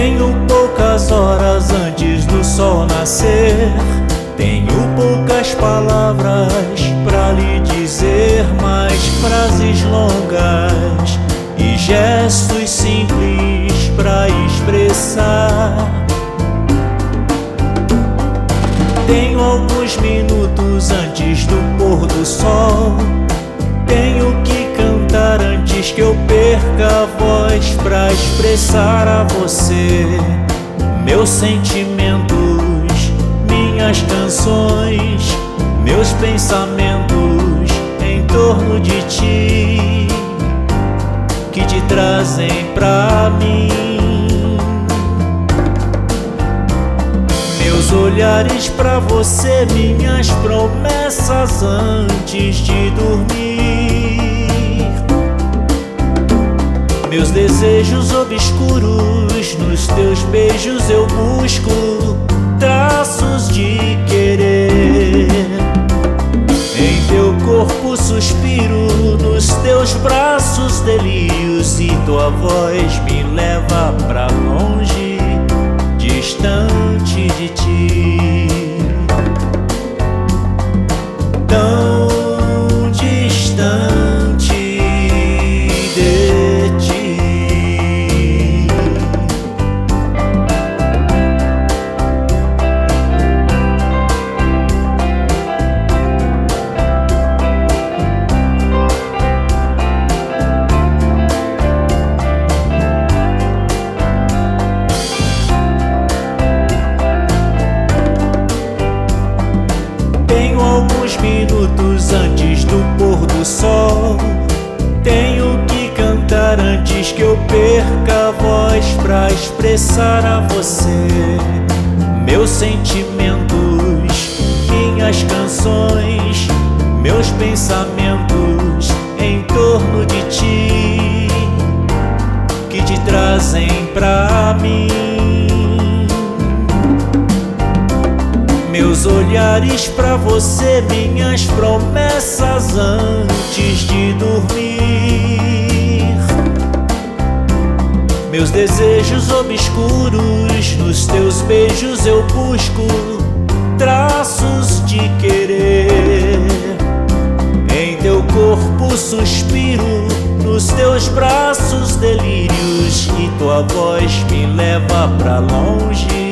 Tenho poucas horas antes do sol nascer, tenho poucas palavras pra lhe dizer, mas frases longas e gestos simples pra expressar. Tenho alguns minutos antes do pôr do sol, tenho que cantar antes que eu perca a voz pra expressar a você meus sentimentos, minhas canções, meus pensamentos em torno de ti, que te trazem pra mim. Meus olhares pra você, minhas promessas antes de dormir, meus desejos obscuros, nos teus beijos eu busco traços de querer. Em teu corpo suspiro, nos teus braços delírios, e tua voz me leva pra longe, distante de ti, tão distante de ti. Tenho alguns minutos antes do pôr do sol, tenho que cantar antes que eu perca a voz pra expressar a você meus sentimentos, minhas canções, meus pensamentos em torno de ti, que te trazem pra mim. Meus olhares pra você, minhas promessas antes de dormir, meus desejos obscuros, nos teus beijos eu busco traços de querer. Em teu corpo suspiro, nos teus braços delírios, e tua voz me leva pra longe,